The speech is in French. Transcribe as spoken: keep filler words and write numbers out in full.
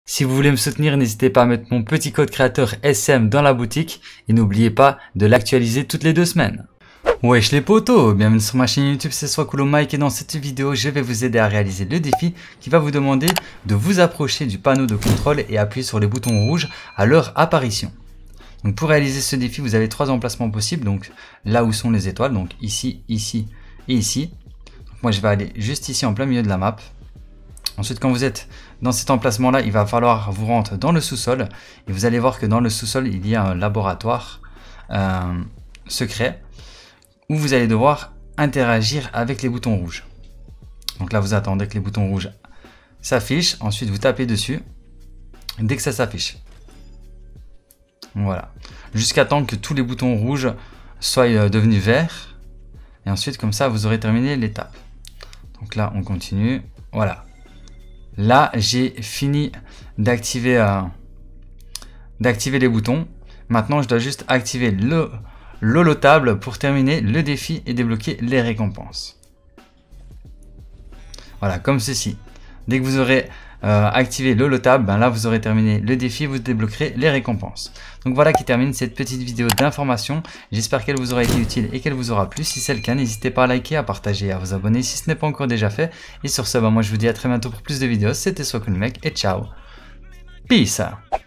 Si vous voulez me soutenir, n'hésitez pas à mettre mon petit code créateur S M dans la boutique et n'oubliez pas de l'actualiser toutes les deux semaines. Wesh les potos, bienvenue sur ma chaîne YouTube, c'est Swakulo Mike et dans cette vidéo, je vais vous aider à réaliser le défi qui va vous demander de vous approcher du panneau de contrôle et appuyer sur les boutons rouges à leur apparition. Donc pour réaliser ce défi, vous avez trois emplacements possibles, donc là où sont les étoiles, donc ici, ici et ici. Donc moi je vais aller juste ici en plein milieu de la map. Ensuite, quand vous êtes dans cet emplacement-là, il va falloir vous rendre dans le sous-sol. Et vous allez voir que dans le sous-sol, il y a un laboratoire euh, secret où vous allez devoir interagir avec les boutons rouges. Donc là, vous attendez que les boutons rouges s'affichent. Ensuite, vous tapez dessus dès que ça s'affiche. Voilà. Jusqu'à temps que tous les boutons rouges soient devenus verts. Et ensuite, comme ça, vous aurez terminé l'étape. Donc là, on continue. Voilà. Là, j'ai fini d'activer euh, d'activer les boutons. Maintenant, je dois juste activer le l'holotable pour terminer le défi et débloquer les récompenses. Voilà, comme ceci. Dès que vous aurez euh, activé l'holotable, ben là, vous aurez terminé le défi et vous débloquerez les récompenses. Donc voilà qui termine cette petite vidéo d'information. J'espère qu'elle vous aura été utile et qu'elle vous aura plu. Si c'est le cas, n'hésitez pas à liker, à partager et à vous abonner si ce n'est pas encore déjà fait. Et sur ce, ben moi je vous dis à très bientôt pour plus de vidéos. C'était Swakulo Mike et ciao. Peace.